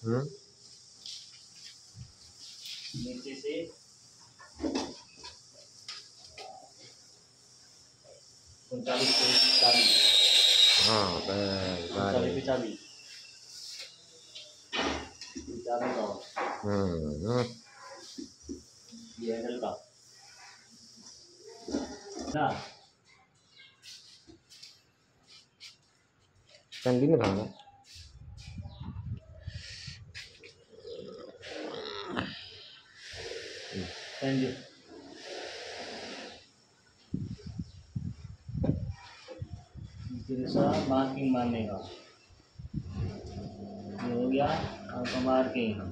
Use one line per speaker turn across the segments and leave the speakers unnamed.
हम्म।
नीचे से 39 पे 40।
हाँ
39 पे 40 का ये एंगल का ना
कंटिन्यू रहना।
Thank you. जैसा मार्किंग मारने का ये हो गया आपका मार्किंग।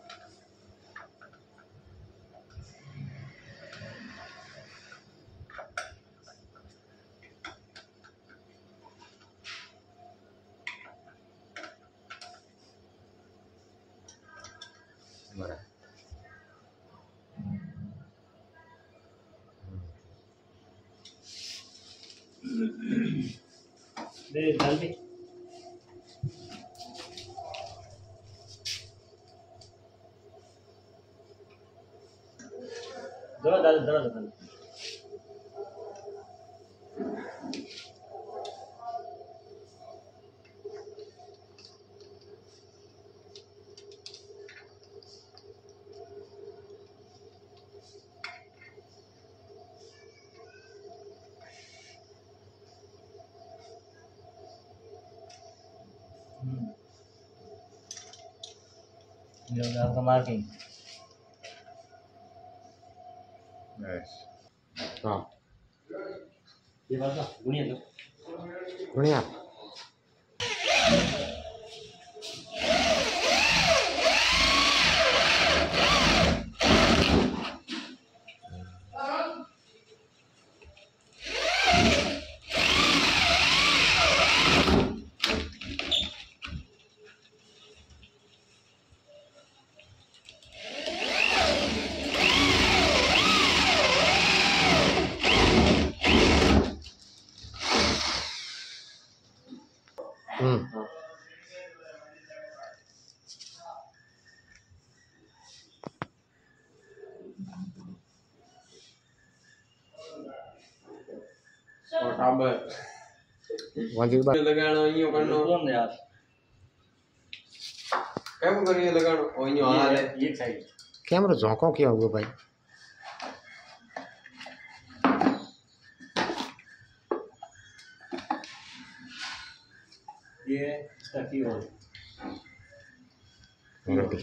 दे जल्दी दो दाल दो दाल ये हो गया आपका मार्किंग।
हाँ
ये बात ना गुणिया दो
गुणिया वाजिब बात
लगाणो इयो करनो
कौन यार
केम करिए लगाणो ओ इयो हाले
ये साइड
कैमरा झोंको क्या हुआ भाई।
ये इसका की हो
गड्डी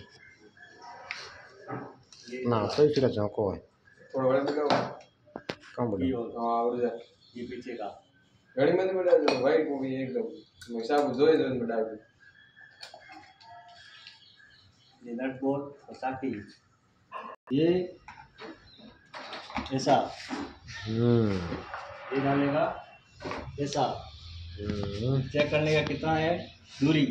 ना सही फिर झोंको है
थोड़ा बड़े लगाओ
कम बोले
हां और जा
ये पीछे का
घड़ी में बड़ा जो वाइट को भी एकदम हिसाब जोई जोई बड़ा
ये नट बोल्ट और साकी ये ऐसा ये डालेगा ऐसा चेक करने का कितना है दूरी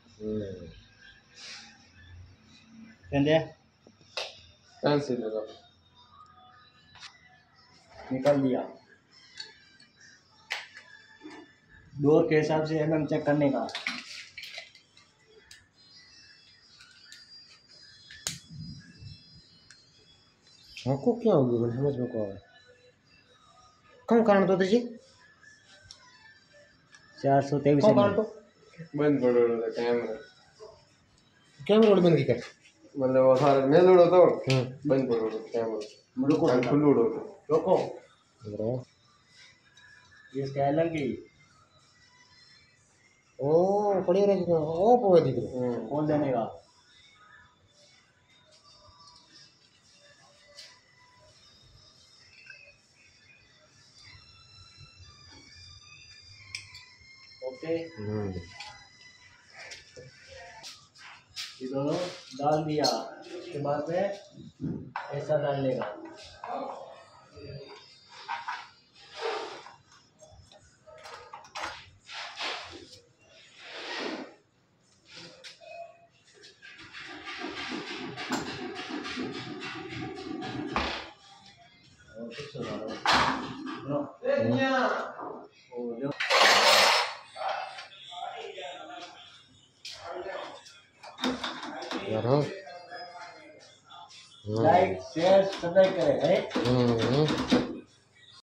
समझे
कैंसिल लगा
निकाल दिया डोर के हिसाब से एमएम चेक करने का
झोंको क्या हो गया समझ में को कम कारण तो दीजिए
423
कम कारण तो
बंद करो कैमरा
कैमरा बंद की कर
मतलब वो सारा मेलुड़ो तो बंद करो कैमरा
रुको
खुल्लुड़ो
रुको
ब्रो
ये स्कैलर की
ओ पड़ी रही ओ पोए दिख रहा
खोल देने का ओके ये दोनों डाल दिया उसके बाद में ऐसा डालने का और कुछ
यार हाँ
लाइक शेयर सब्सक्राइब करें है।